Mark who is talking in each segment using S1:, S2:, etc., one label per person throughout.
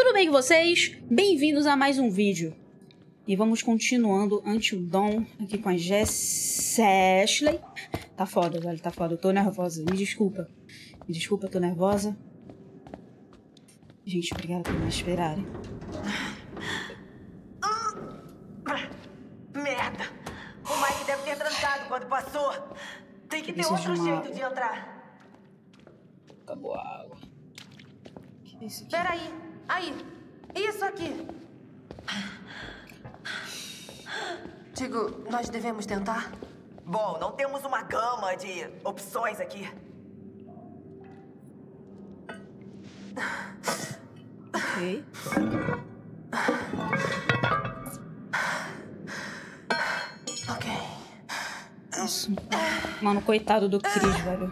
S1: Tudo bem com vocês? Bem-vindos a mais um vídeo. E vamos continuando Until Dawn aqui com a Ashley. Tá foda, velho, tá foda. Eu tô nervosa, me desculpa. Me desculpa, eu tô nervosa. Gente, obrigada por me esperarem.
S2: Merda! O Mike deve ter trancado quando passou. Tem que ter outro jeito de entrar.
S1: Acabou a água. Que é isso aqui?
S3: Peraí. Aí. Isso aqui. Digo, nós devemos tentar?
S2: Bom, não temos uma gama de opções aqui.
S1: Ok.
S3: Ok.
S1: Isso. Mano, coitado do Chris, velho.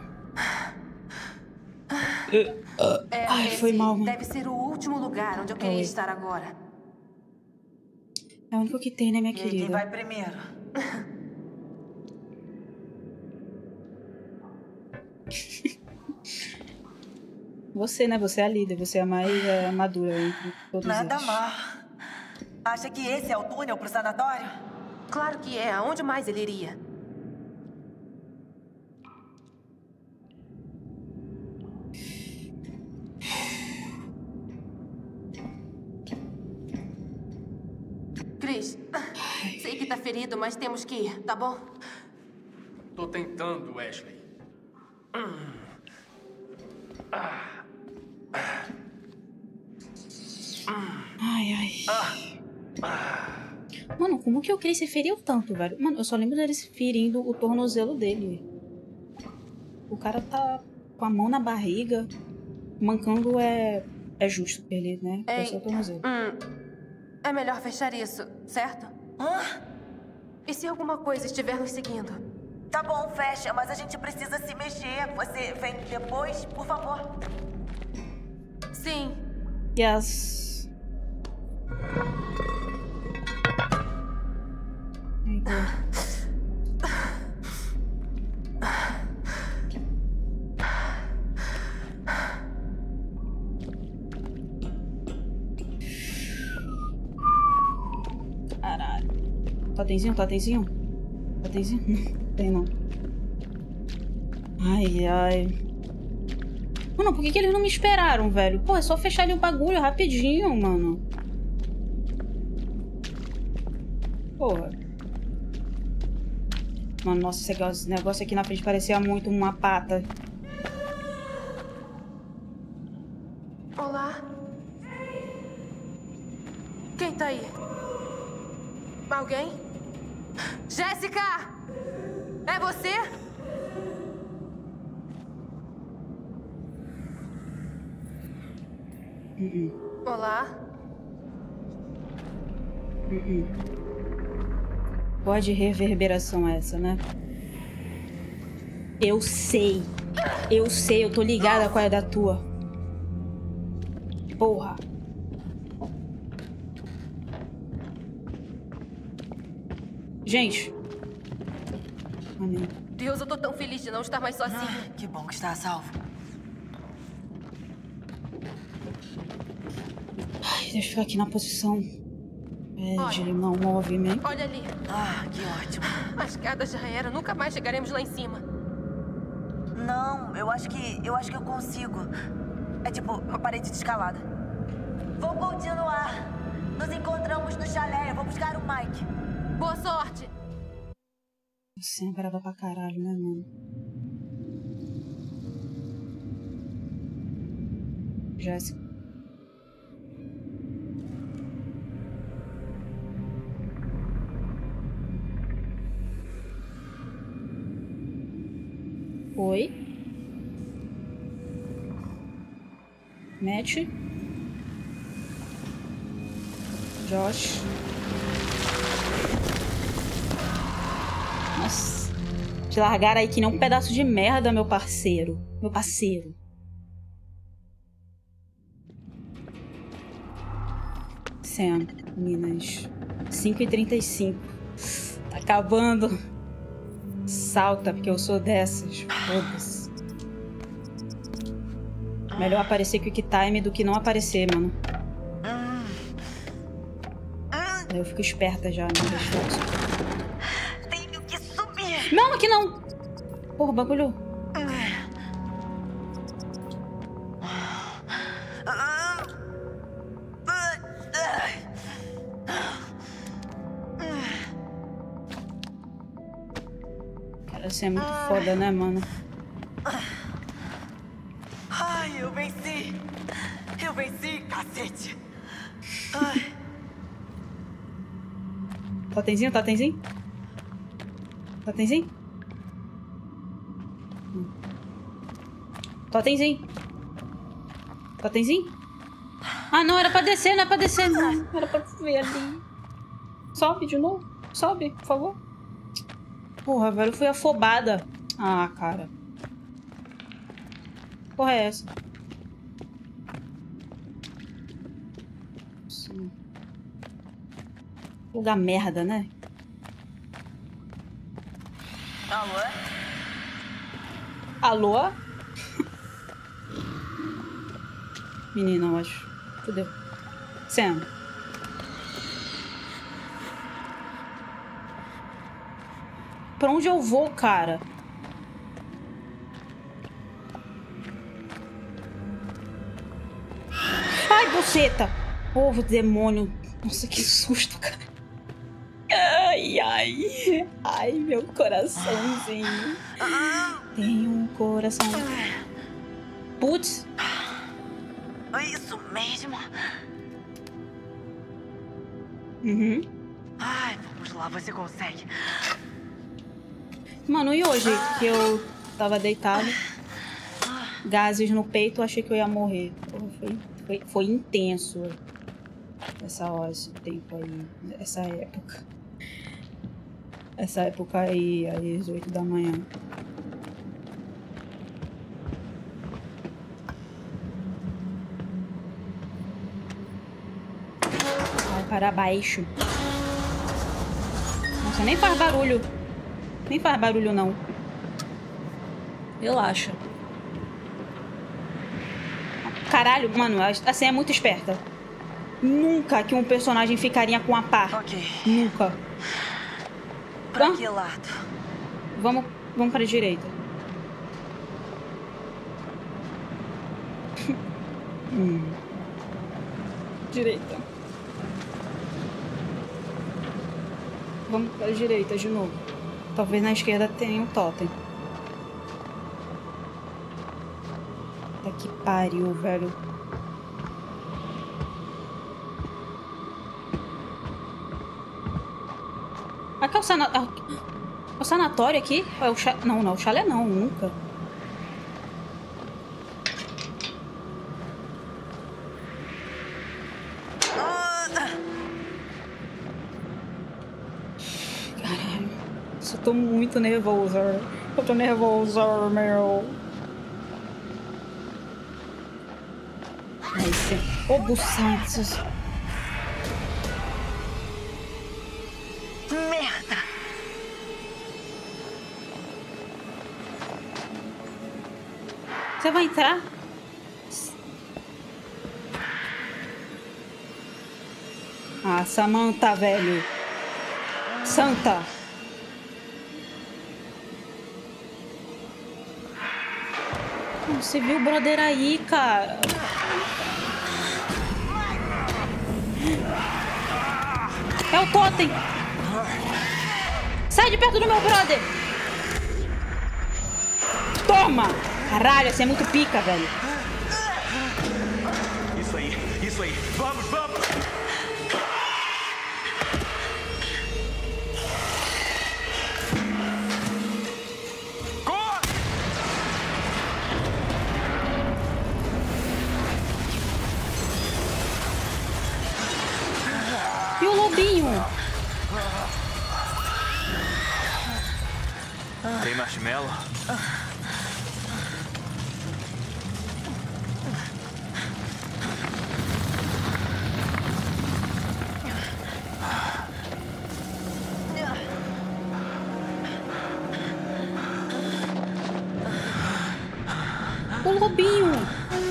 S1: Ai, foi mal, mano.
S3: Deve ser o último lugar onde eu queria estar agora.
S1: É o único que tem, né, minha querida?
S2: Quem vai primeiro?
S1: Você, né? Você é a líder, você é a mais madura entre todos
S2: Nada
S1: eles.
S2: mal. Acha que esse é o túnel pro sanatório?
S3: Claro que é. Aonde mais ele iria? Chris, sei que tá ferido, mas temos que ir, tá bom?
S4: Tô tentando, Ashley.
S1: Ai. Mano, como que o Chris se feriu tanto, velho? Mano, eu só lembro dele se ferindo o tornozelo dele. O cara tá com a mão na barriga. Mancando é justo pra ele, né? É o seu tornozelo.
S3: É melhor fechar isso, certo? E se alguma coisa estiver nos seguindo?
S2: Tá bom, fecha, mas a gente precisa se mexer. Você vem depois, por favor?
S3: Sim.
S1: Yes. Caralho. Totemzinho? Tem não. Ai. Mano, por que eles não me esperaram, velho? Pô, é só fechar ali o bagulho rapidinho, mano. Porra. Mano, nossa, esse negócio aqui na frente parecia muito uma pata.
S3: Olá? Quem tá aí? Alguém? Jéssica! É você? Olá?
S1: Pode reverberação essa, né? Eu sei, eu tô ligada qual é da tua. Porra. Gente. Amém.
S3: Deus, eu tô tão feliz de não estar mais sozinha.
S2: Que bom que está a salvo.
S1: Ai, deixa eu ficar aqui na posição de não movimento.
S3: Olha ali.
S2: Que ótimo.
S3: A escada já era. Nunca mais chegaremos lá em cima.
S2: Não, eu acho que eu consigo. É tipo uma parede de escalada. Vou continuar. Nos encontramos no chalé. Eu vou buscar o Mike.
S3: Boa sorte.
S1: Você é brava pra caralho, né, mano? Jéssica. Oi. Matt. Josh. Nossa. Te largaram aí que nem um pedaço de merda, meu parceiro. Meu parceiro. Sam, Minas. 5h35. Tá acabando. Salta, porque eu sou dessas. Foda-se. Melhor aparecer Quick Time do que não aparecer, mano. Aí eu fico esperta já no reflexo.
S2: Tenho que subir.
S1: Não, aqui não! Porra, bagulho. Cara, isso é muito foda, né, mano?
S2: Ai, eu venci. Eu venci, cacete. Ai.
S1: Totemzinho, totemzinho? Totemzinho? Totemzinho? Totemzinho? Ah, não, era pra descer, não era pra descer, não. Era pra ver ali. Sobe de novo. Sobe, por favor. Porra, velho, eu fui afobada. Ah, cara. Porra é essa? Sim. Lugar merda, né?
S2: Alô?
S1: Alô? Menina, eu acho. Fudeu. Sam. Pra onde eu vou, cara? Ai, buceta! Ovo, demônio. Nossa, que susto, cara. Ai, ai. Ai, meu coraçãozinho. Tem um coração. Putz.
S2: Isso mesmo.
S1: Uhum.
S2: Ai, vamos lá, você consegue.
S1: Mano, e hoje que eu tava deitado, gases no peito, eu achei que eu ia morrer. Porra, foi intenso essa hora, esse tempo aí, essa época. Essa época aí, às 8 da manhã. Vai para baixo. Nossa, nem faz barulho. Nem faz barulho, não. Relaxa. Caralho, mano, assim é muito esperta. Nunca que um personagem ficaria com a pá.
S2: Ok.
S1: Nunca.
S2: Pra que lado?
S1: Vamos para a direita. Direita. Vamos para a direita de novo. Talvez na esquerda tenha um totem. Puta que pariu, velho. Aqui é o sanatório aqui? É o chalé? Não, não, o chalé não, nunca. Caralho, eu tô muito nervosa. Eu tô nervosa, meu. Ai, sim. Ô, buçantes.
S2: Merda!
S1: Você vai entrar? Ah, Samantha, velho. Santa. Você viu o brother aí, cara? É o totem. Sai de perto do meu brother. Toma. Caralho, você é muito pica, velho.
S5: Isso aí, isso aí. Vamos, vamos! Corre!
S1: E o lobinho?
S5: Tem marshmallow?
S1: O lobinho.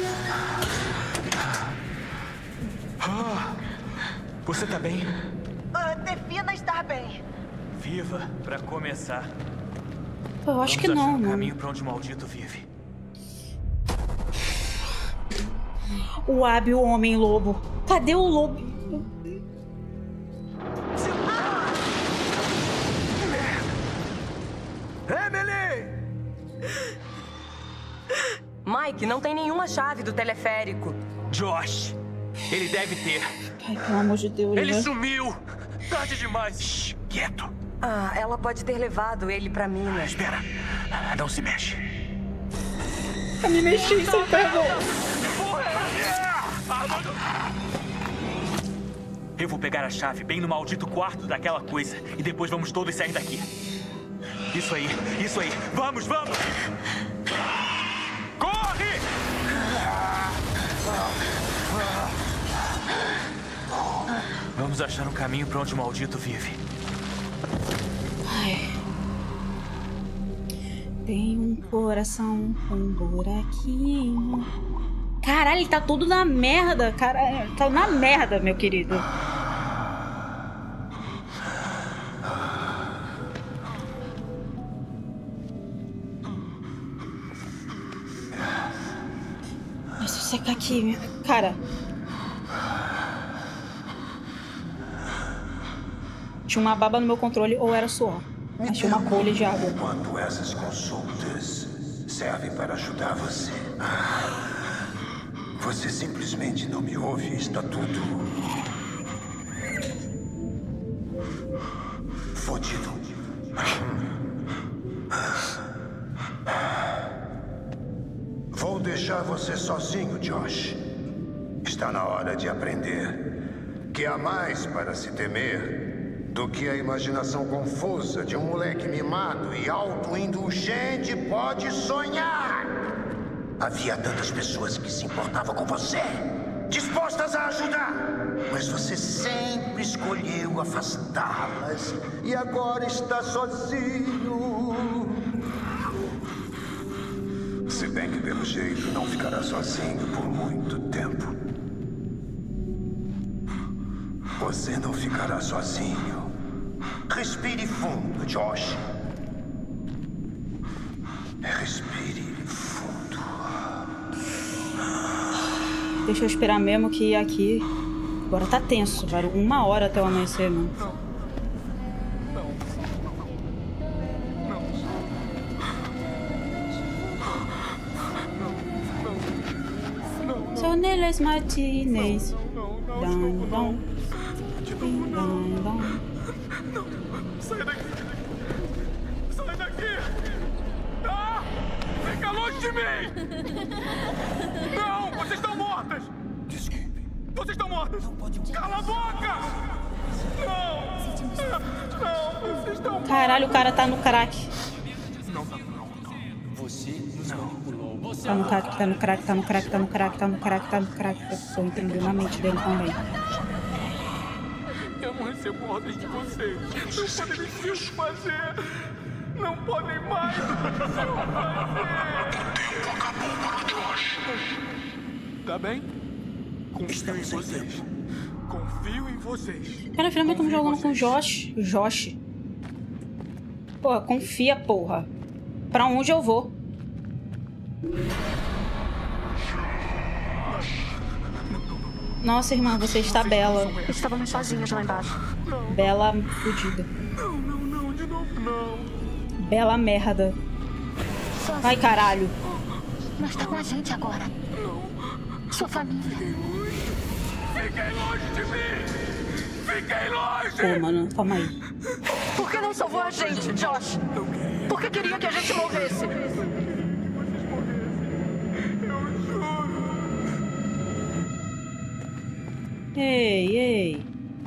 S5: Você tá bem?
S2: defina estar bem.
S5: Viva, pra começar.
S1: Eu acho que não,
S5: Vamos achar um
S1: mano.
S5: caminho pra onde o maldito vive.
S1: O hábil homem-lobo. Cadê o lobo?
S5: Emily!
S6: Mike, não tem nenhuma chave do teleférico.
S5: Josh! Ele deve ter.
S1: Ai, pelo amor de Deus,
S5: Ele
S1: né?
S5: sumiu! Tarde demais! Shhh, quieto!
S6: Ah, ela pode ter levado ele pra Minas.
S5: Espera! Não se mexe.
S1: Eu me mexi sem perdão.
S5: Eu vou pegar a chave bem no maldito quarto daquela coisa e depois vamos todos sair daqui. Isso aí, isso aí. Vamos, vamos! Corre! Vamos achar um caminho pra onde o maldito vive.
S1: Ai. Tem um coração com um buraquinho. Caralho, ele tá todo na merda, cara. Tá na merda, meu querido. Deixa eu secar aqui, cara. Tinha uma baba no meu controle ou era suor. Mas tinha uma bolha de água.
S7: Quanto essas consultas servem para ajudar você? Você simplesmente não me ouve e está tudo fodido. Vou deixar você sozinho, Josh. Está na hora de aprender que há mais para se temer do que a imaginação confusa de um moleque mimado e autoindulgente pode sonhar. Havia tantas pessoas que se importavam com você, dispostas a ajudar, mas você sempre escolheu afastá-las e agora está sozinho. Se bem que, pelo jeito, não ficará sozinho por muito tempo. Você não ficará sozinho. Respire fundo, Josh. Respire fundo.
S1: Deixa eu esperar mesmo que aqui... Agora tá tenso, velho. 1 hora até o amanhecer, mano. Son eles matines. Dum, dum. Dum, dum.
S4: Sai daqui! Sai daqui! Ah! Fica longe de mim! Não! Vocês estão mortas! Desculpe. Vocês estão mortas! Cala a boca! Não! Não! Vocês estão...
S1: Caralho, o cara tá no crack.
S4: Não tá pronto. Você não.
S1: Tá no crack, tá no crack, tá no crack, tá no crack, tá no crack, tá no crack. Eu tô entendendo a mente dele também.
S4: Eu não recebo ordens de vocês. Não podem me fazer. Não podem mais. O tempo acabou para Josh. Tá bem? Confio em vocês. Confio em vocês.
S1: Cara, finalmente estamos jogando com o Josh. Josh. Porra, confia, porra. Pra onde eu vou? Nossa, irmã, você está bela.
S3: Estávamos sozinhos lá embaixo.
S1: Bela fodida.
S4: Não, de novo não.
S1: Bela merda. Ai, caralho.
S8: Mas tá com a gente agora. Sua família.
S4: Fiquem longe de mim! Fiquem longe!
S1: Pô, mano, calma aí.
S3: Por que não salvou a gente, Josh? Por que queria que a gente morresse?
S1: Ei, ei.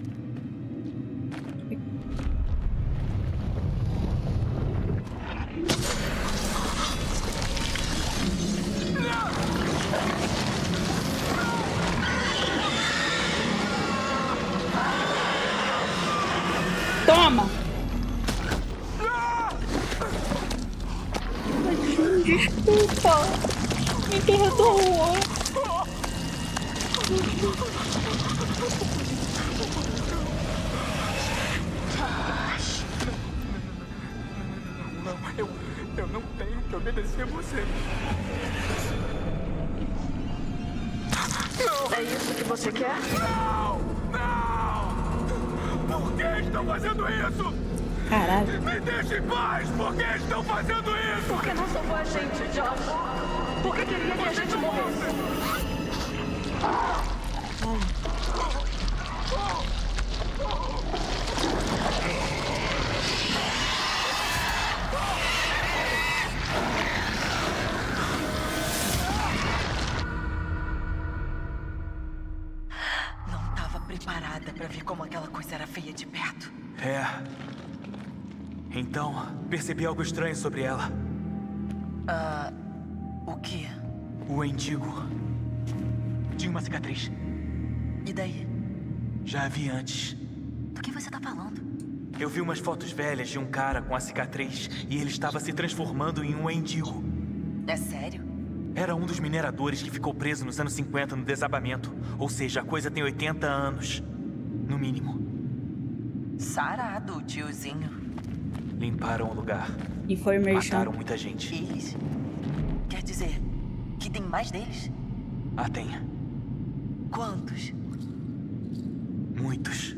S1: Toma! Desculpa. Me perdoa.
S6: Você quer?
S4: Não! Não! Por que estão fazendo isso?
S1: Caralho.
S4: Me deixe em paz! Por que estão fazendo isso?
S6: Porque não salvou a gente, Josh. Por que queria que a gente morresse?
S2: Não estava preparada para ver como aquela coisa era feia de perto.
S5: É. Então, percebi algo estranho sobre ela.
S2: O quê?
S5: O Endigo. Tinha uma cicatriz.
S2: E daí?
S5: Já a vi antes.
S2: Do que você tá falando?
S5: Eu vi umas fotos velhas de um cara com a cicatriz e ele estava se transformando em um Endigo.
S2: É sério?
S5: Era um dos mineradores que ficou preso nos anos 50 no desabamento. Ou seja, a coisa tem 80 anos. No mínimo.
S2: Sarado, tiozinho.
S5: Limparam o lugar.
S1: Information.
S5: Mataram muita gente.
S2: Eles? Quer dizer, que tem mais deles?
S5: Ah, tem.
S2: Quantos?
S5: Muitos.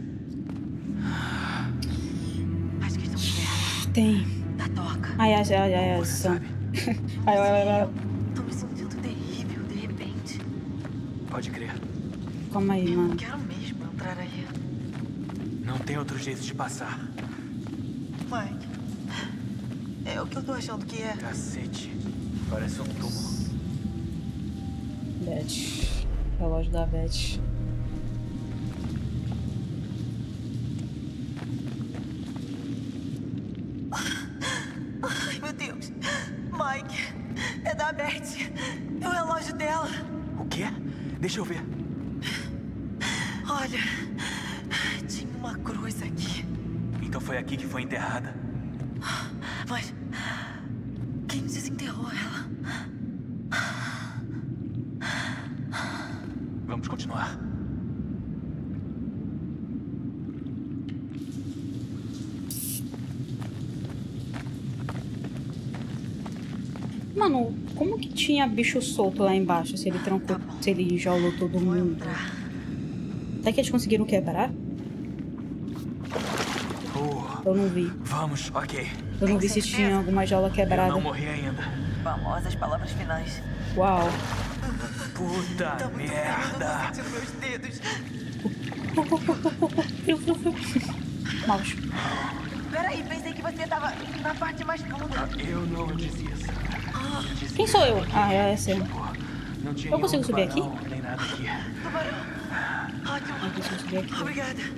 S2: Acho que estão perto
S1: Tem.
S2: da toca.
S1: Ai,
S5: Você sabe?
S1: Ai.
S2: Tô me sentindo terrível de repente.
S5: Pode crer.
S1: Calma aí,
S2: Eu
S1: mano.
S2: não quero mesmo entrar aí.
S5: Não tem outro jeito de passar.
S2: Mike, é o que eu tô achando que é.
S5: Cacete. Parece um túmulo.
S1: Beth. Relógio da Beth.
S2: Ai, meu Deus. Mike, é da Beth. É o relógio dela.
S5: O quê? Deixa eu ver.
S2: Olha, tinha uma cruz aqui.
S5: Então foi aqui que foi enterrada.
S2: Mas quem desenterrou ela?
S5: Vamos continuar.
S1: Mano, como que tinha bicho solto lá embaixo? Se ele trancou, se ele jolou todo
S2: Vou
S1: mundo.
S2: entrar.
S1: Até que eles conseguiram quebrar? Eu não vi.
S5: Vamos, ok.
S1: Eu não vi se tinha alguma jaula
S5: Eu
S1: quebrada.
S5: não morri ainda.
S2: Famosas palavras finais.
S1: Uau.
S5: Puta
S2: Tá muito
S5: merda.
S2: frio, eu tô sentindo meus dedos.
S1: Mouse.
S2: Peraí, pensei que você tava na parte mais funda.
S5: Eu não disse isso. Eu disse
S1: Quem sou eu? Ah, é essa.
S5: não tinha
S1: Eu consigo
S5: nenhum
S1: subir aqui?
S5: tubarão, nem nada aqui.
S2: Ótimo.
S1: Eu preciso subir aqui.
S2: Obrigada.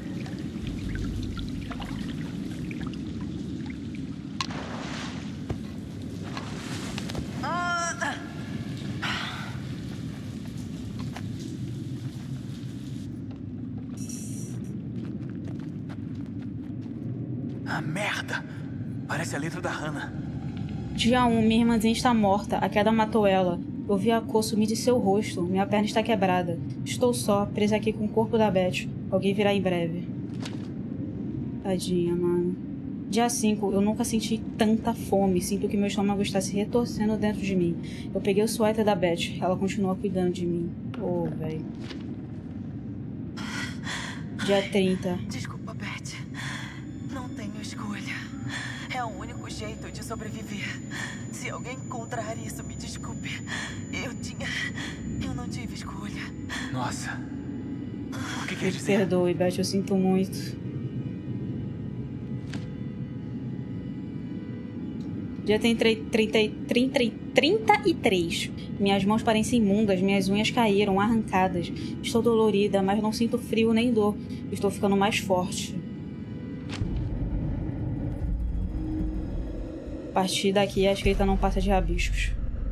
S5: Ah, merda. Parece a letra da Hannah.
S1: Dia 1, minha irmãzinha está morta. A queda matou ela. Eu vi a cor sumir de seu rosto. Minha perna está quebrada. Estou só, presa aqui com o corpo da Beth. Alguém virá em breve. Tadinha, mano. Dia 5, eu nunca senti tanta fome. Sinto que meu estômago está se retorcendo dentro de mim. Eu peguei o suéter da Beth. Ela continua cuidando de mim. Oh, velho. Dia 30.
S2: Desculpa, Beth. Não tenho escolha. É o único jeito de sobreviver. Se alguém encontrar isso, me desculpe. Eu não tive escolha.
S5: Nossa. O que quer dizer?
S1: Perdoe, Beth, eu sinto muito. Dia tem 33. Minhas mãos parecem imundas, minhas unhas caíram, arrancadas. Estou dolorida, mas não sinto frio nem dor. Estou ficando mais forte. A partir daqui, a escrita não passa de rabiscos.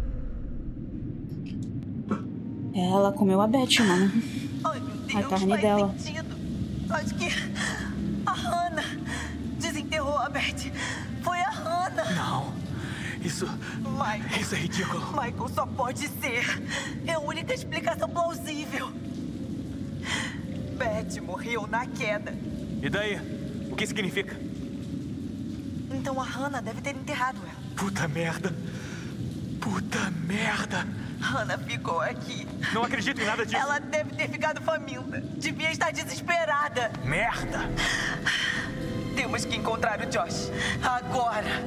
S1: Ela comeu a Beth, mano.
S2: Ai, meu Deus,
S1: A carne
S2: faz
S1: dela.
S2: sentido. Acho que a Hannah desenterrou a Beth. Foi a Hannah.
S5: Não. Isso é ridículo.
S2: Michael, só pode ser. É a única explicação plausível. Beth morreu na queda.
S5: E daí? O que significa?
S2: Então a Hannah deve ter enterrado ela.
S5: Puta merda. Puta merda.
S2: Hannah ficou aqui.
S5: Não acredito em nada disso.
S2: Ela deve ter ficado faminta. Devia estar desesperada.
S5: Merda!
S2: Temos que encontrar o Josh. Agora.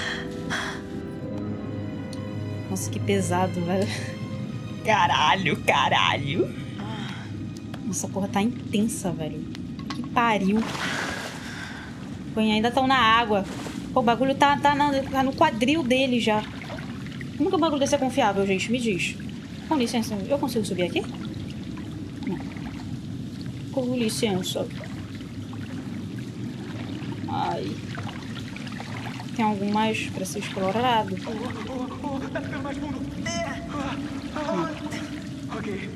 S1: Nossa, que pesado, velho. Caralho, caralho. Nossa, porra tá intensa, velho. Que pariu. Pô, ainda estão na água. Pô, o bagulho tá no quadril dele já. Como que o bagulho desse é confiável, gente? Me diz. Com licença, eu consigo subir aqui? Não. Com licença. Ai. Tem algo mais pra ser explorado?
S5: Tá ficando mais fundo. Ok.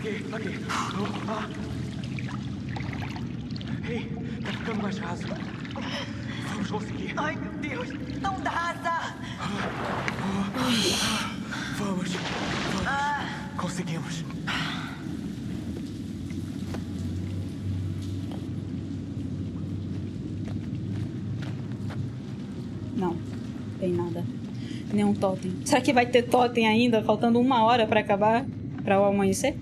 S5: Ei, tá ficando mais raso. Vamos conseguir.
S2: Ai, meu Deus. Não dá, Asa.
S5: Vamos. Conseguimos.
S1: Não, tem nada. Nenhum totem. Será que vai ter totem ainda? Faltando 1 hora pra acabar? Pra o amanhecer?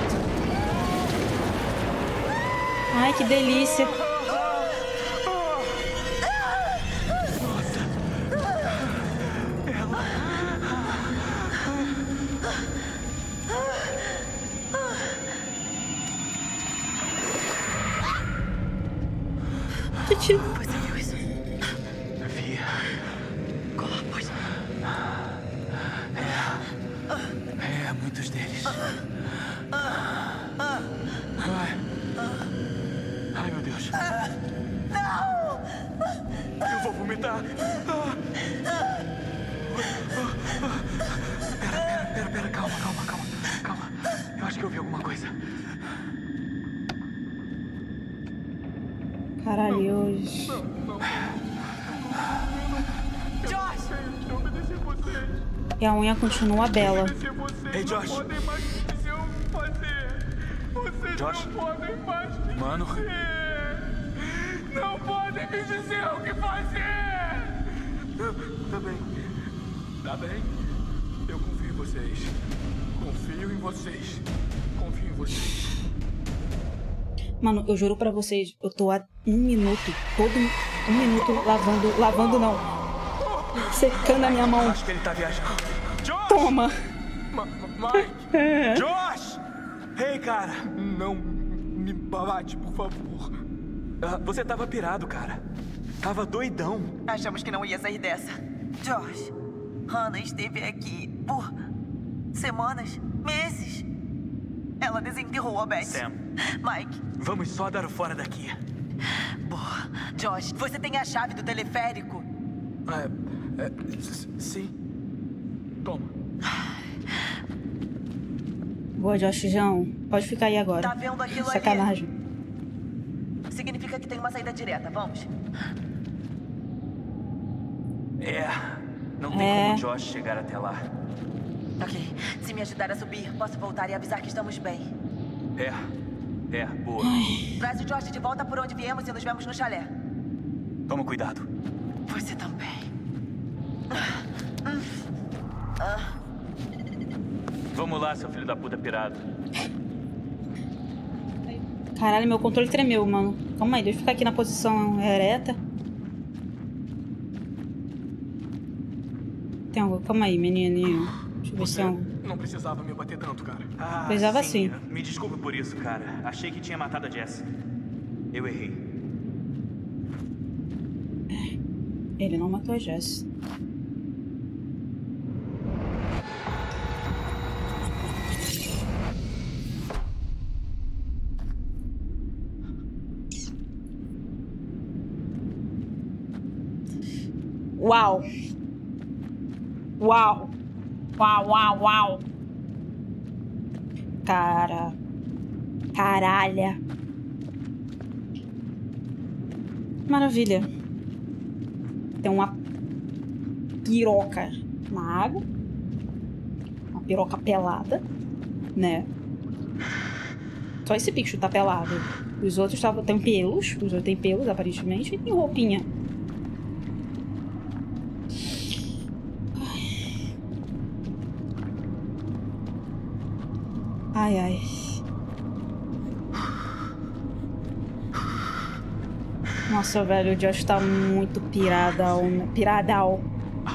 S1: Ai, que delícia.
S2: Você viu isso?
S5: Vi.
S2: Corpos.
S5: Muitos deles. Ai, meu Deus.
S2: Não!
S5: Eu vou vomitar. Pera, calma. Eu acho que eu vi alguma coisa.
S1: Caralho, hoje.
S2: Josh!
S4: Eu obedeci vocês.
S1: E a unha continua bela.
S5: Ei, Josh.
S4: Podem mais me dizer o que fazer. Vocês
S5: Josh?
S4: não podem mais me
S5: Mano.
S4: dizer. Não podem me dizer o que fazer. Tá bem. Eu confio em vocês. Confio em vocês.
S1: Mano, eu juro pra vocês, eu tô há 1 minuto, todo 1 minuto lavando não, secando a minha mão.
S5: Acho que ele tá viajando. Josh!
S1: Toma!
S4: Mike!
S5: Josh! Ei, cara!
S4: Não me bate, por favor.
S5: Você tava pirado, cara. Tava doidão.
S2: Achamos que não ia sair dessa. Josh, Hannah esteve aqui por semanas, meses. Ela desenterrou a Beth.
S5: Sam.
S2: Mike.
S5: Vamos só dar o fora daqui.
S2: Boa. Josh, você tem a chave do teleférico?
S4: Sim. Toma.
S1: Boa, Joshão. Pode ficar aí agora.
S2: Tá vendo aquilo ali?
S1: Sacanagem.
S2: Significa que tem uma saída direta, vamos?
S5: Não tem como o Josh chegar até lá.
S2: Ok. Se me ajudar a subir, posso voltar e avisar que estamos bem.
S5: Boa.
S2: Traz o Josh de volta por onde viemos e nos vemos no chalé.
S5: Toma cuidado.
S2: Você também.
S5: Vamos lá, seu filho da puta pirado.
S1: Caralho, meu controle tremeu, mano. Calma aí, deixa eu ficar aqui na posição ereta. Tem algo? Calma aí, menininho. Deixa eu ver se tem algo.
S4: Não precisava me bater tanto, cara.
S1: Precisava sim.
S5: Me desculpe por isso, cara. Achei que tinha matado a Jess. Eu errei.
S1: Ele não matou a Jess. Uau! Uau! Uau! Caralha! Maravilha! Tem uma piroca na água. Uma piroca pelada, né? Só esse bicho tá pelado. Os outros têm pelos. Os outros têm pelos, aparentemente. E roupinha. Ai, ai. Nossa, velho, o Josh tá muito piradão, né? Piradão.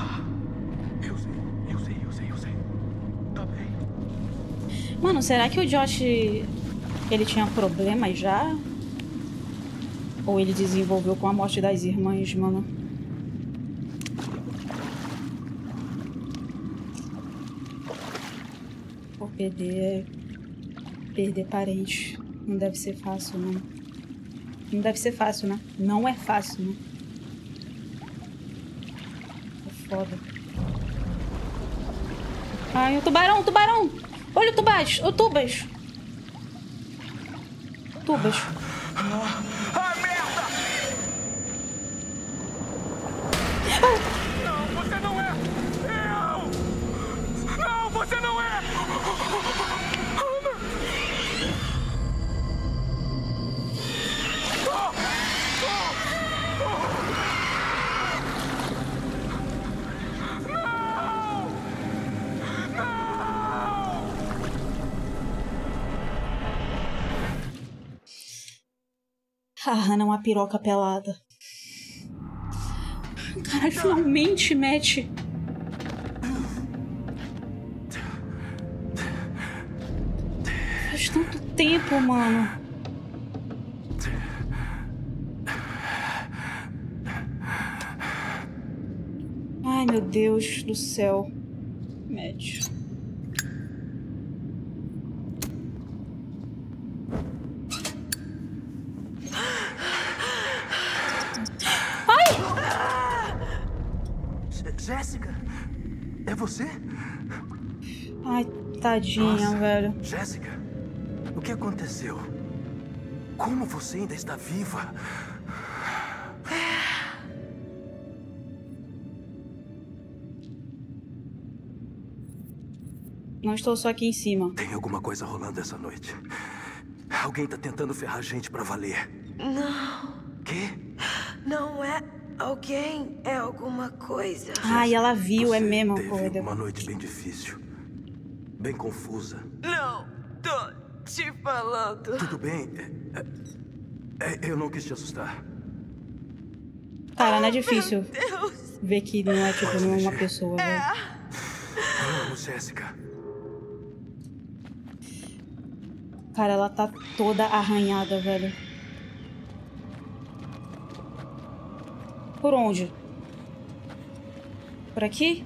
S4: Eu sei. Tá bem.
S1: Mano, será que o Josh, ele tinha problemas já? Ou ele desenvolveu com a morte das irmãs, mano? Por perder parente. Não deve ser fácil, não. Não deve ser fácil, né? Não é fácil, né? É foda. Ai, o tubarão, o tubarão! Olha o Tubas, o Tubas! Tubas.
S4: Ah, merda! Não, você não é! Eu! Não, você não é!
S1: A Hannah é uma piroca pelada. Caralho, finalmente, Matt. Faz tanto tempo, mano. Ai, meu Deus do céu. Matt.
S9: Jéssica? É você?
S1: Ai, tadinha,
S9: Nossa,
S1: velho.
S9: Jéssica, o que aconteceu? Como você ainda está viva?
S1: Não estou só aqui em cima.
S9: Tem alguma coisa rolando essa noite. Alguém tá tentando ferrar a gente pra valer.
S2: Não.
S9: Quê?
S2: Não é alguém, é alguma coisa.
S1: Ai, ela viu, é mesmo,
S9: Teve
S1: coisa.
S9: uma noite bem difícil. Bem confusa.
S2: Não, tô te falando.
S9: Tudo bem? Eu não quis te assustar.
S1: Cara, não é difícil
S2: Deus.
S1: ver que não é tipo não é uma pessoa, velho.
S9: Vamos, Jéssica.
S1: Cara, ela tá toda arranhada, velho. Por onde? Por aqui?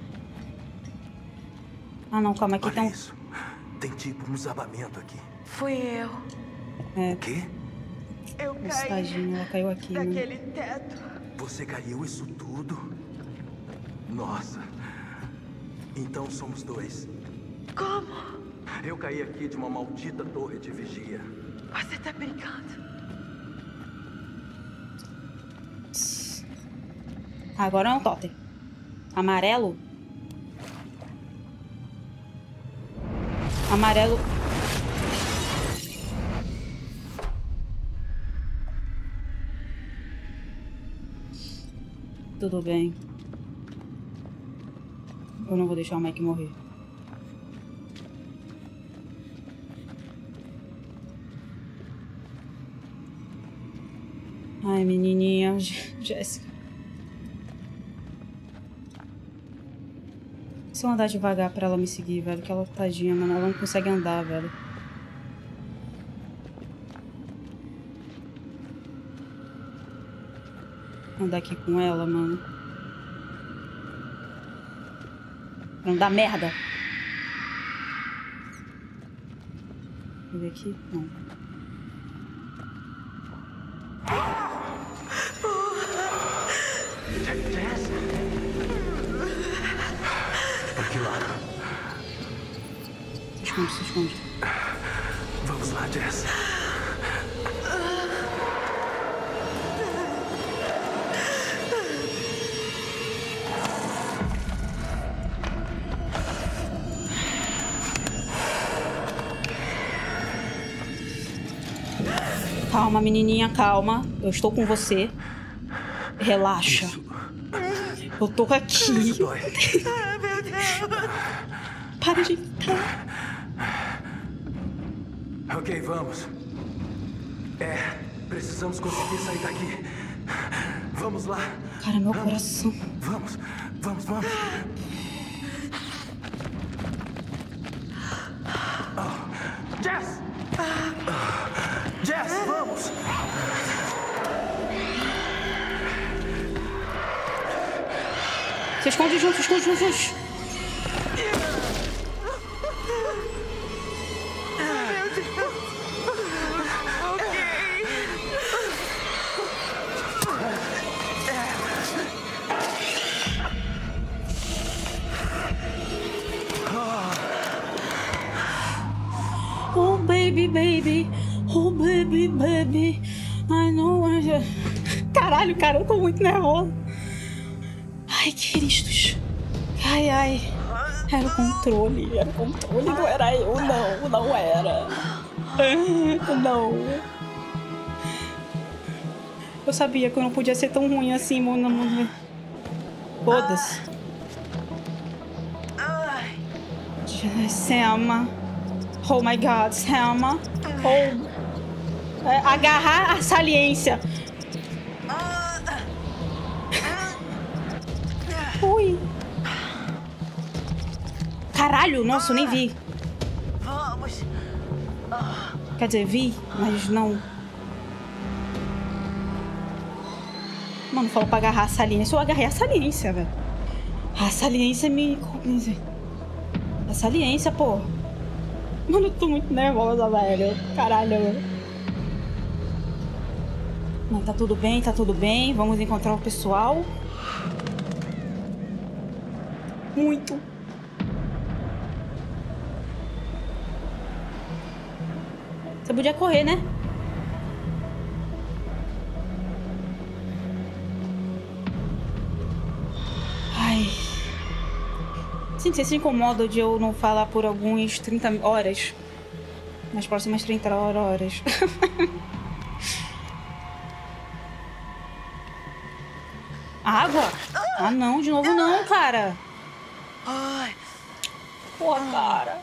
S1: Ah, não, calma, aqui
S9: Olha
S1: tem um...
S9: isso. Tem tipo um desabamento aqui.
S2: Fui eu.
S1: É,
S9: O quê?
S2: Eu
S1: nossa,
S2: caí
S1: tadinha, ela caiu aqui, né?
S2: daquele teto.
S9: Você caiu isso tudo? Nossa. Então somos dois.
S2: Como?
S9: Eu caí aqui de uma maldita torre de vigia.
S2: Você tá brincando?
S1: Agora é um totem. Amarelo? Amarelo... Tudo bem. Eu não vou deixar o Mike morrer. Ai, menininha. Jéssica. Se eu andar devagar pra ela me seguir, velho, que ela tadinha, mano. Ela não consegue andar, velho. Andar aqui com ela, mano. Pra não dar merda. Vou ver aqui? Não.
S9: Por que lado?
S1: Se esconde, se esconde.
S9: Vamos lá, Jess.
S1: Calma, menininha, calma. Eu estou com você. Relaxa. Eu tô aqui.
S9: Isso dói.
S2: Ah, meu Deus.
S1: Para de gritar.
S9: Ok, vamos. Precisamos conseguir sair daqui. Vamos lá.
S1: Cara, meu coração.
S9: Vamos. Jess! Jess, vamos!
S1: Se esconde juntos. Oh, baby. Oh, baby. I know. Caralho, cara, eu tô muito nervosa. Ai, Cristos. Ai. Era o controle, não era eu, não era. Não. Eu sabia que eu não podia ser tão ruim assim, mano. Foda-se. Selma. Oh my God, Selma. Agarrar a saliência. Ui. Caralho, nossa, eu nem vi.
S2: Vamos.
S1: Quer dizer, vi, mas não. Mano, falou pra agarrar a saliência. Eu agarrei a saliência, velho. A saliência me... A saliência, pô. Mano, eu tô muito nervosa, velho. Caralho. Não, tá tudo bem. Vamos encontrar o pessoal. Muito. Você podia correr, né? Ai. Sim, você se incomoda de eu não falar por alguns 30 horas. Nas próximas 30 horas. Água? Ah, não, de novo não, cara.
S2: Ai.
S1: Pô, cara.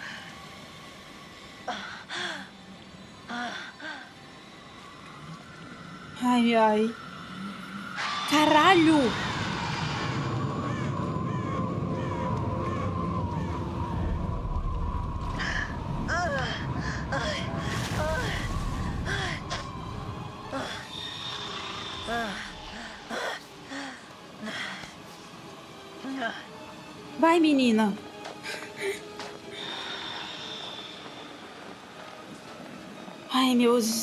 S1: Ai. Caralho! Vai, menina. Ai, meus...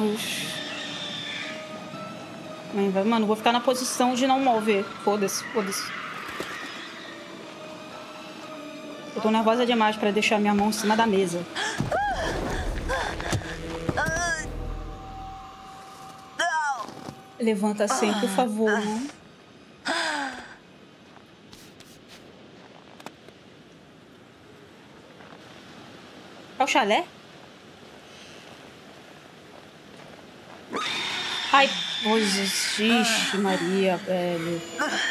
S1: Mano, vou ficar na posição de não mover. Foda-se. Eu tô nervosa demais pra deixar minha mão em cima da mesa. Levanta assim, por favor. É o chalé? Ai, ixi, Maria, velho.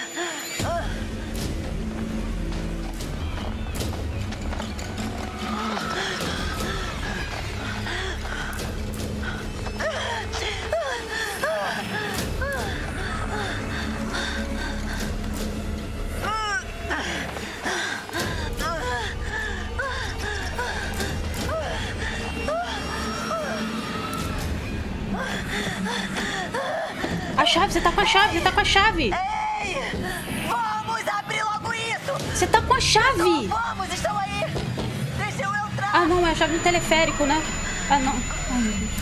S1: A chave, você tá com a chave.
S2: Ei! Vamos abrir logo isso!
S1: Você tá com a chave!
S2: Então, vamos, estão aí! Deixa eu entrar!
S1: Ah, não, é a chave do teleférico, né? Ah, não. Ai, meu Deus.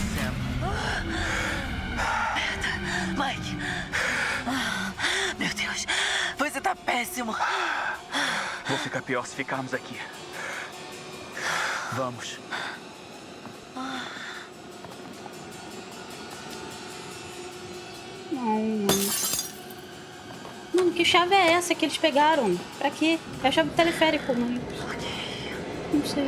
S2: Mike! Meu Deus, você tá péssimo!
S5: Vou ficar pior se ficarmos aqui. Vamos.
S1: Não. Mano, que chave é essa que eles pegaram? Pra quê? É a chave do teleférico, mano. Não sei.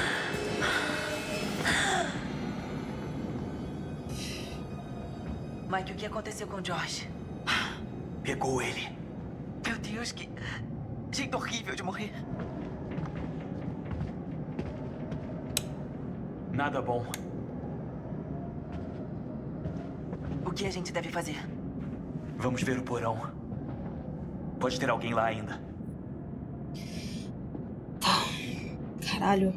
S2: Mike, o que aconteceu com o Josh?
S5: Pegou ele.
S2: Meu Deus, que jeito horrível de morrer.
S5: Nada bom.
S2: que a gente deve fazer?
S5: Vamos ver o porão. Pode ter alguém lá ainda.
S1: Tá. Caralho.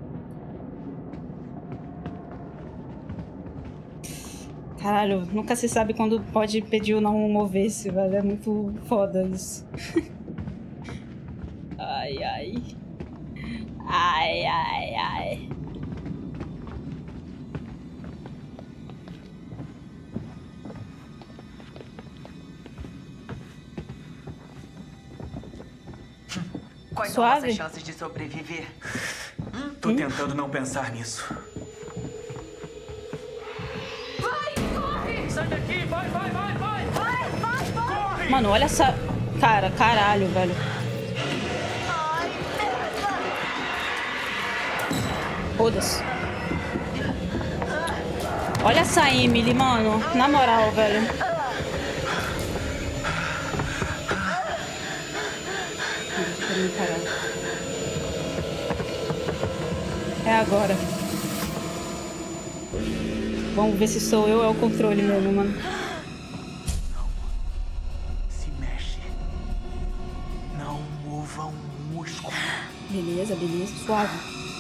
S1: Caralho, nunca se sabe quando pode pedir ou não mover-se, velho. É muito foda isso. Ai, ai. Ai, ai, ai.
S2: Quais
S1: Suave?
S2: são nossas chances de sobreviver?
S5: Tô tentando não pensar nisso.
S6: Vai, corre!
S5: Sai daqui, vai, vai, vai, vai!
S6: Vai, vai, vai!
S5: Corre!
S1: Mano, olha essa... Cara, caralho, velho. Foda-se. Olha essa Emily, mano. Na moral, velho. É agora. Vamos ver se sou eu ou é o controle mesmo, mano.
S5: Não se mexe. Não mova um músculo.
S1: Beleza, beleza. Suave.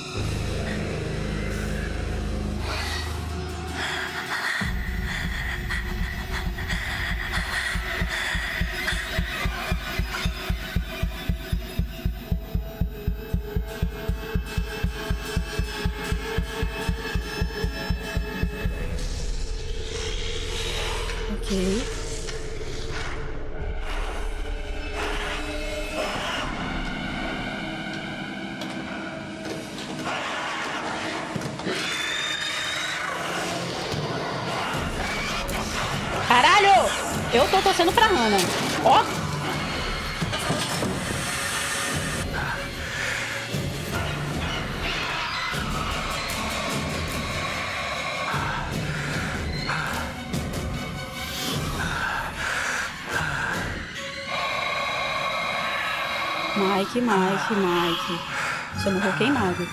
S1: Ok. Caralho! Eu tô torcendo pra Hannah. Ó! Mike. Você morreu queimado.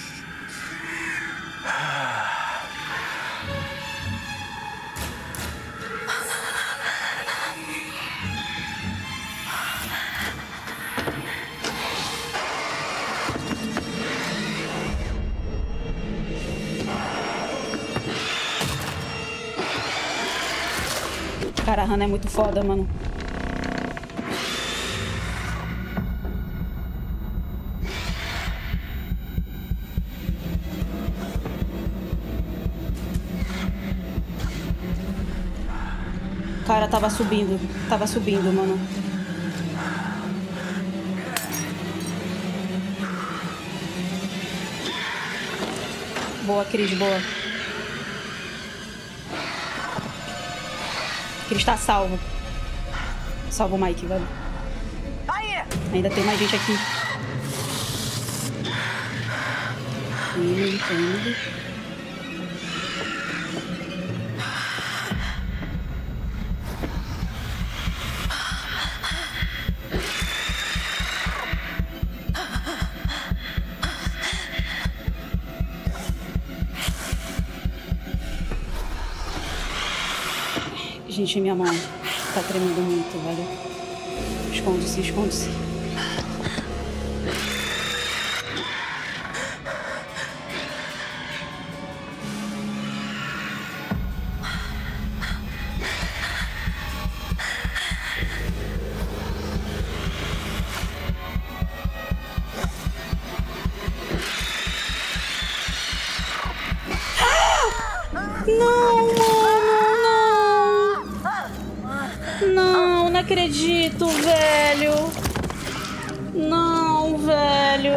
S1: Cara, a Hannah é muito foda, mano. Cara, tava subindo, mano. Boa, Cris, boa. Cris tá salvo. Salva o Mike, velho. Ainda tem mais gente aqui. Indo. Gente, minha mão tá tremendo muito, velho. Esconde-se. Não acredito, velho. Não, velho.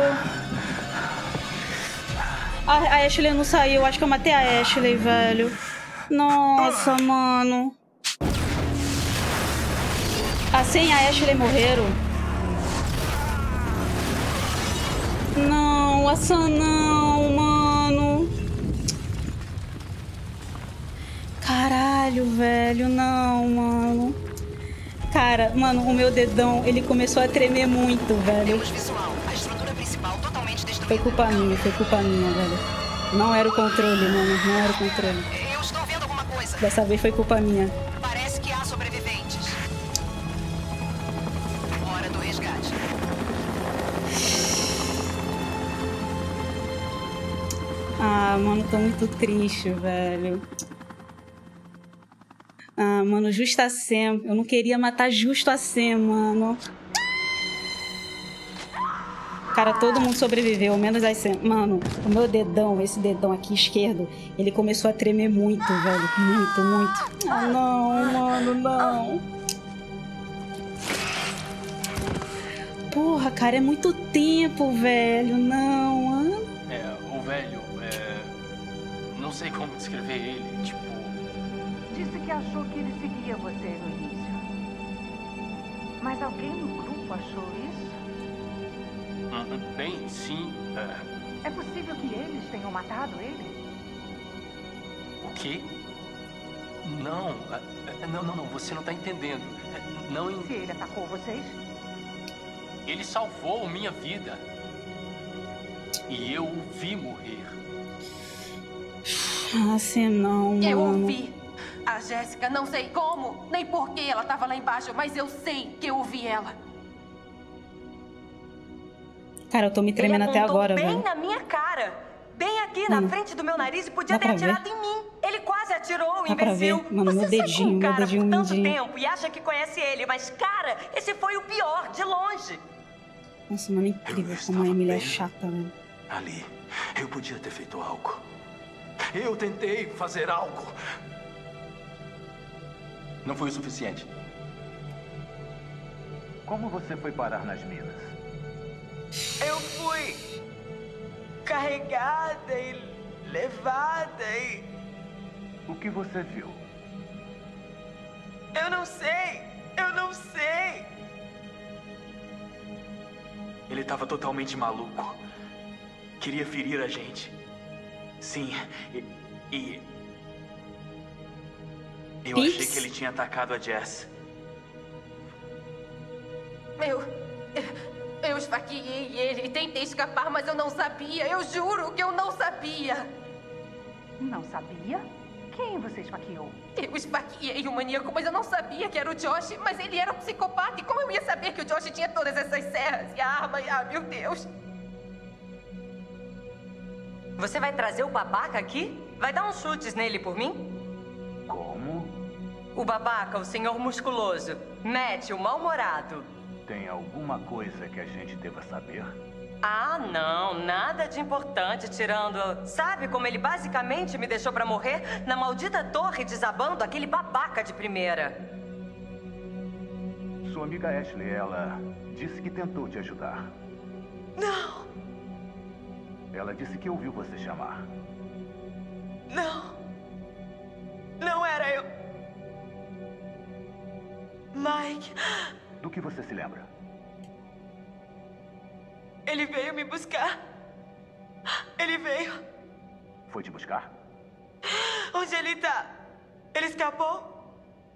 S1: A Ashley não saiu. Acho que eu matei a Ashley, velho. Nossa, mano. A Sam e a Ashley morreram. Não, a Sam não, mano. Caralho, velho. Não, mano. Cara, mano, o meu dedão, ele começou a tremer muito, velho. Foi culpa minha, velho. Não era o controle, mano. Não era o controle.
S2: Eu estou vendo alguma coisa.
S1: Dessa vez foi culpa minha.
S2: Parece que há sobreviventes. Hora do resgate.
S1: Ah, mano, tô muito triste, velho. Ah, mano, justo a Sam. Eu não queria matar justo a Sam, mano. Cara, todo mundo sobreviveu, menos a Sam. Mano, o meu dedão, esse dedão aqui esquerdo, ele começou a tremer muito, velho. Muito, muito. Ah, não, mano, não. Porra, cara, é muito tempo, velho. Não.
S9: O velho, não sei como descrever ele, tipo...
S10: Disse que achou que ele seguia vocês no início. Mas alguém no grupo achou isso?
S9: Bem, sim.
S10: É possível que eles tenham matado ele?
S9: O quê? Não, você não tá entendendo. Não
S10: Se ele atacou vocês?
S9: Ele salvou minha vida. E eu o vi morrer.
S1: Ah, Sam, não, mano.
S3: Eu ouvi. A Jéssica, não sei como, nem por que ela estava lá embaixo, mas eu sei que eu ouvi ela.
S1: Cara, eu tô me tremendo até agora,
S6: bem
S1: velho.
S6: na minha cara. Bem aqui na frente do meu nariz e podia ter atirado em mim. Ele quase atirou, o
S1: Dá pra
S6: imbecil.
S1: ver, mano, meu dedinho, meu dedinho
S6: por tanto
S1: mindinho.
S6: tempo e acha que conhece ele, mas cara, esse foi o pior, de longe.
S1: Nossa, mano, incrível como a Emily é chata, velho.
S9: Ali, eu podia ter feito algo. Eu tentei fazer algo. Não foi o suficiente.
S10: Como você foi parar nas minas?
S2: Eu fui carregada e levada e...
S10: O que você viu?
S2: Eu não sei.
S5: Ele estava totalmente maluco. Queria ferir a gente. Sim, e... Eu achei que ele tinha atacado a Jess.
S3: Eu esfaqueei ele e tentei escapar, mas eu não sabia. Eu juro que eu não sabia.
S10: Não sabia? Quem você esfaqueou?
S3: Eu esfaqueei o maníaco, mas eu não sabia que era o Josh. Mas ele era um psicopata. E como eu ia saber que o Josh tinha todas essas serras e a arma? E, meu Deus.
S6: Você vai trazer o babaca aqui? Vai dar uns chutes nele por mim?
S10: Como?
S6: O babaca, o senhor musculoso. Matt, o mal-humorado.
S10: Tem alguma coisa que a gente deva saber?
S6: Ah, não. Nada de importante, tirando... Sabe como ele basicamente me deixou pra morrer? Na maldita torre desabando aquele babaca de primeira.
S10: Sua amiga Ashley, ela disse que tentou te ajudar.
S2: Não.
S10: Ela disse que ouviu você chamar.
S2: Não era eu. Mike...
S10: Do que você se lembra?
S2: Ele veio me buscar. Ele veio.
S10: Foi te buscar?
S2: Onde ele tá? Ele escapou?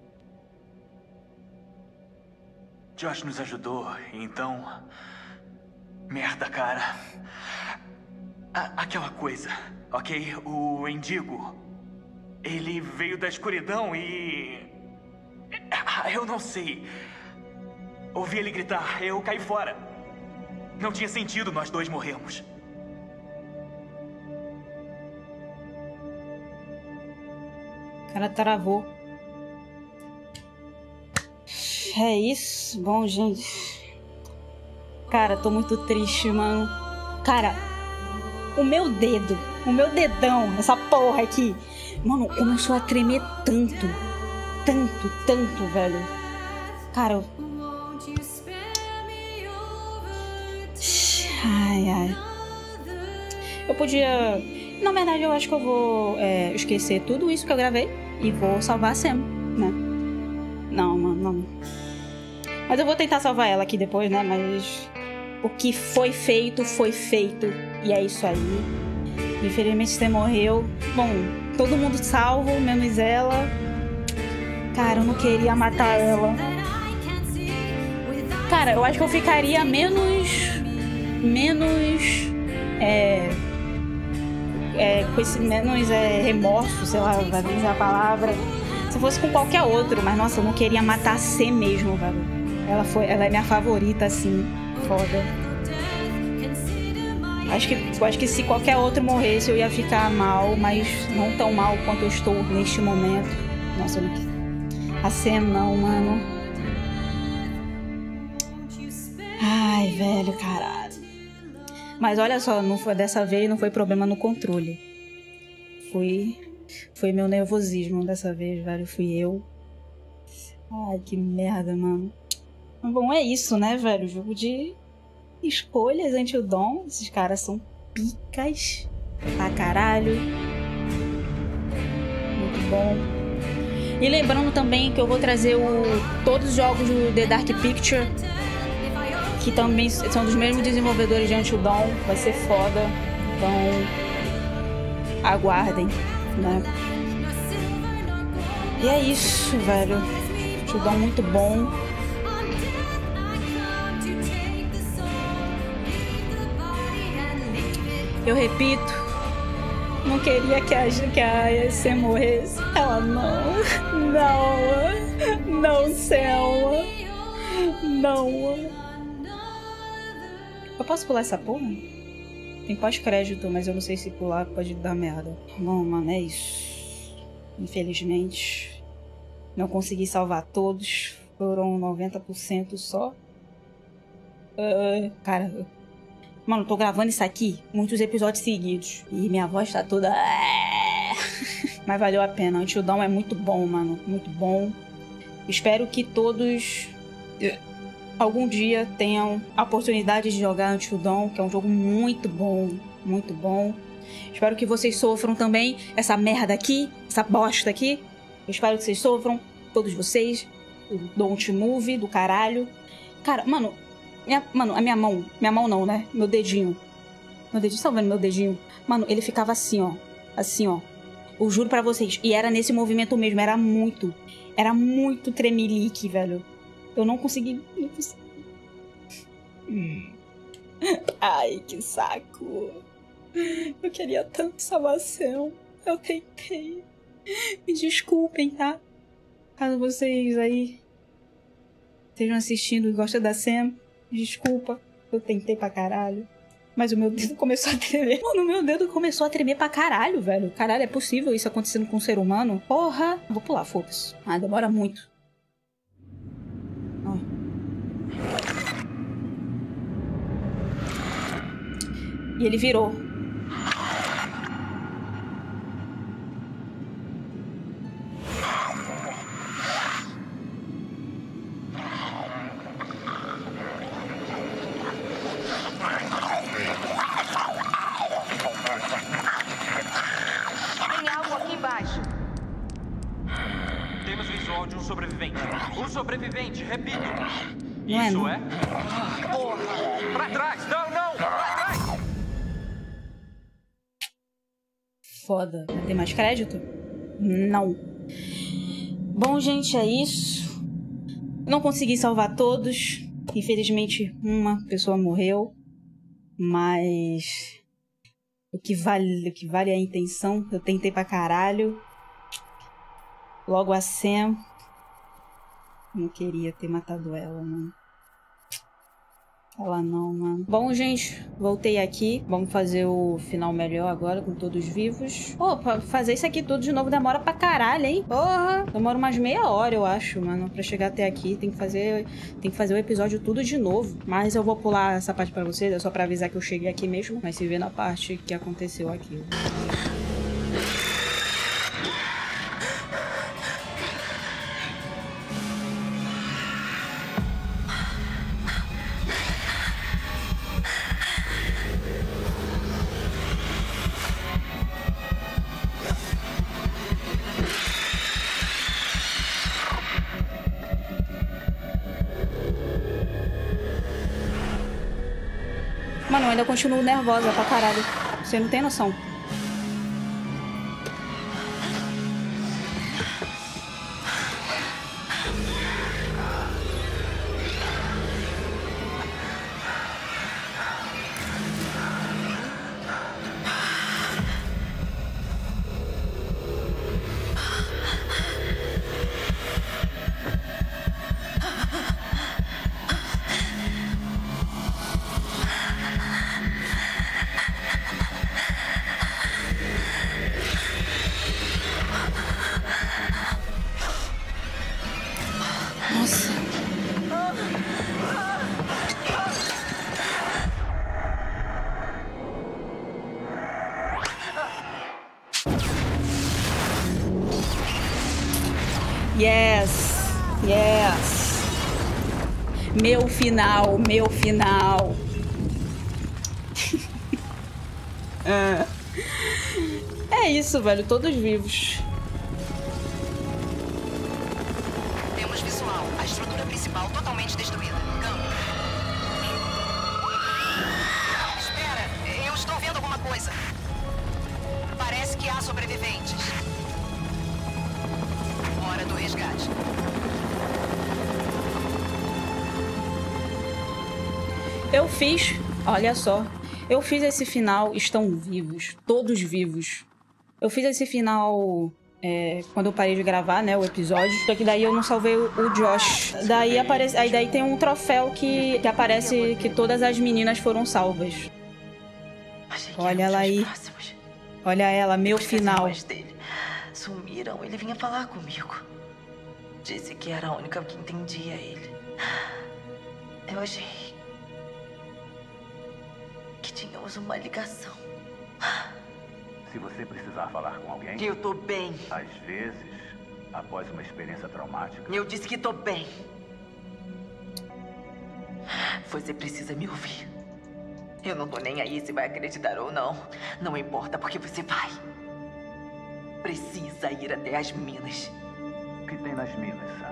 S5: Josh nos ajudou, então... Merda, cara. Aquela coisa, ok? O Indigo. Ele veio da escuridão e... Eu não sei. Ouvi ele gritar, eu caí fora. Não tinha sentido nós dois morrermos.
S1: O cara travou. É isso? Bom, gente. Cara, tô muito triste, mano. Cara, o meu dedo, o meu dedão, essa porra aqui, mano, começou a tremer tanto. Tanto, velho. Cara, eu... Ai. Eu podia... Na verdade, eu acho que eu vou esquecer tudo isso que eu gravei e vou salvar a Sam, né? Não. Mas eu vou tentar salvar ela aqui depois, né? Mas o que foi feito, e é isso aí. Infelizmente, Sam morreu. Bom, todo mundo salvo, menos ela. Cara, eu não queria matar ela. Cara, eu acho que eu ficaria com esse menos remorso, sei lá, vai dizer a palavra. Se fosse com qualquer outro, mas nossa, eu não queria matar a Sam mesmo, velho. Ela é minha favorita, assim, foda. Acho que se qualquer outro morresse eu ia ficar mal, mas não tão mal quanto eu estou neste momento. Nossa, eu não quero. A Sam não, mano. Ai, velho, caralho. Mas olha só, dessa vez não foi problema no controle. Foi meu nervosismo dessa vez, velho. Fui eu. Ai, que merda, mano. Bom, é isso, né, velho? Jogo de escolhas Until Dawn. Esses caras são picas pra caralho. Muito bom. E lembrando também que eu vou trazer todos os jogos do The Dark Picture, que também são dos mesmos desenvolvedores de Until Dawn. Vai ser foda. Então, aguardem, né? E é isso, velho. Until Dawn muito bom. Eu repito, não queria que a Sam morresse. Ela não, Selma. Não. Eu posso pular essa porra? Tem pós-crédito, mas eu não sei se pular pode dar merda. Bom, mano, é isso. Infelizmente, não consegui salvar todos. Foram 90% só. Cara, mano, tô gravando isso aqui muitos episódios seguidos. E minha voz tá toda... Mas valeu a pena. Until Dawn é muito bom, mano. Muito bom. Espero que todos... algum dia tenham a oportunidade de jogar Until Dawn, que é um jogo muito bom, muito bom. Espero que vocês sofram também essa merda aqui, essa bosta aqui. Eu espero que vocês sofram, todos vocês. O Don't Move do caralho. Cara, mano, a minha mão não, né? Meu dedinho, vocês estão vendo meu dedinho? Mano, ele ficava assim, ó. Assim, ó. Eu juro pra vocês. E era nesse movimento mesmo, era muito tremelique, velho. Eu não consegui. Ai, que saco. Eu queria tanto salvação. Eu tentei. Me desculpem, tá? Caso vocês aí estejam assistindo e gostam da Sam, desculpa. Eu tentei pra caralho. Mas o meu dedo começou a tremer. Mano, o meu dedo começou a tremer pra caralho, velho. Caralho, é possível isso acontecendo com um ser humano? Porra. Vou pular, foda-se. Ah, demora muito. E ele virou.
S3: Tem algo aqui embaixo.
S5: Temos visual de um sobrevivente. Um sobrevivente, repito.
S1: Não
S5: Isso
S1: é?
S5: Porra! Pra trás! Não! Pra trás!
S1: Foda. Vai ter mais crédito? Não. Bom, gente, é isso. Não consegui salvar todos. Infelizmente, uma pessoa morreu. Mas... O que vale é a intenção. Eu tentei pra caralho. Logo a Sam. Não queria ter matado ela, mano. Ela não, mano. Bom, gente, voltei aqui. Vamos fazer o final melhor agora, com todos vivos. Opa, fazer isso aqui tudo de novo demora pra caralho, hein? Porra! Demora umas meia hora, eu acho, mano. Pra chegar até aqui, tem que fazer o episódio tudo de novo. Mas eu vou pular essa parte pra vocês, é só pra avisar que eu cheguei aqui mesmo. Mas se vê na parte que aconteceu aqui. Mano, eu ainda continuo nervosa pra caralho. Você não tem noção. Nossa. Yes. Yes. Meu final, meu final. É isso, velho. Todos vivos.
S2: Temos visual. A estrutura principal totalmente destruída. Campo. Espera, eu estou vendo alguma coisa. Parece que há sobreviventes. Hora do resgate.
S1: Eu fiz, olha só, eu fiz esse final, estão vivos, todos vivos. Eu fiz esse final quando eu parei de gravar, né, o episódio. Só que daí eu não salvei o Josh. Daí aparece, aí daí tem um troféu que aparece que todas as meninas foram salvas. Olha ela aí. Olha ela, meu final.
S2: Sumiram, ele vinha falar comigo. Disse que era a única que entendia ele. Eu achei que tínhamos uma ligação.
S11: Se você precisar falar com alguém...
S2: Eu tô bem.
S11: Às vezes, após uma experiência traumática...
S2: Eu disse que tô bem. Você precisa me ouvir. Eu não tô nem aí se vai acreditar ou não. Não importa, porque você vai. Precisa ir até as minas.
S11: O que tem nas minas, Sam?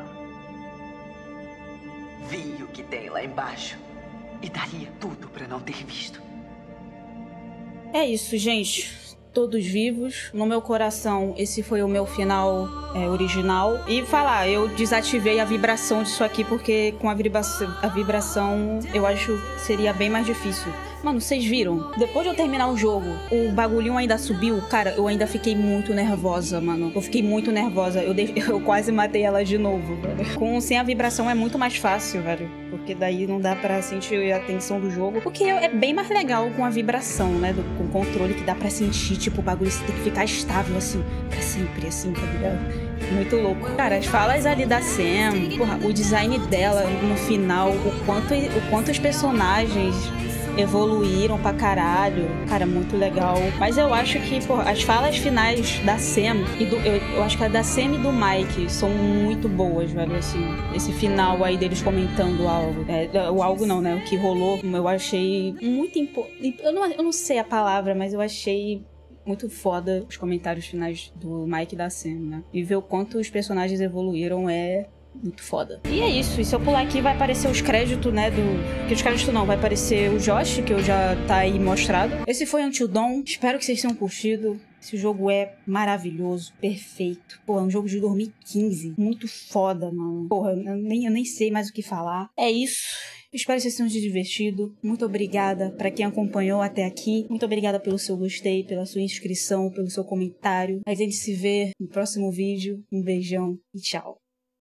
S2: Vi o que tem lá embaixo. E daria tudo pra não ter visto.
S1: É isso, gente. Todos vivos. No meu coração, esse foi o meu final original. E falar, eu desativei a vibração disso aqui, porque com a vibração eu acho que seria bem mais difícil. Mano, vocês viram? Depois de eu terminar o jogo, o bagulhinho ainda subiu. Cara, eu ainda fiquei muito nervosa, mano. Eu fiquei muito nervosa. Eu quase matei ela de novo, velho. Sem a vibração é muito mais fácil, velho. Porque daí não dá pra sentir a tensão do jogo. Porque é bem mais legal com a vibração, né? Com o controle, que dá pra sentir, tipo, o bagulho você tem que ficar estável, assim, pra sempre, assim, tá ligado? Muito louco. Cara, as falas ali da Sam, porra, o design dela no final, o quanto os personagens evoluíram pra caralho. Cara, muito legal. Mas eu acho que, pô, as falas finais da Sam e eu acho que a da Sam e do Mike são muito boas, velho, assim. Esse final aí deles comentando algo. O algo não, né? O que rolou, eu achei muito importante. Eu não sei a palavra, mas eu achei muito foda os comentários finais do Mike e da Sam, né? E ver o quanto os personagens evoluíram é muito foda. E é isso. E se eu pular aqui, vai aparecer os créditos, né? Que os créditos não, vai aparecer o Josh, que eu já tá aí mostrado. Esse foi Until Dawn. Espero que vocês tenham curtido. Esse jogo é maravilhoso, perfeito. Pô, é um jogo de 2015. Muito foda, mano. Porra, eu nem sei mais o que falar. É isso. Espero que vocês tenham se divertido. Muito obrigada pra quem acompanhou até aqui. Muito obrigada pelo seu gostei, pela sua inscrição, pelo seu comentário. A gente se vê no próximo vídeo. Um beijão e tchau.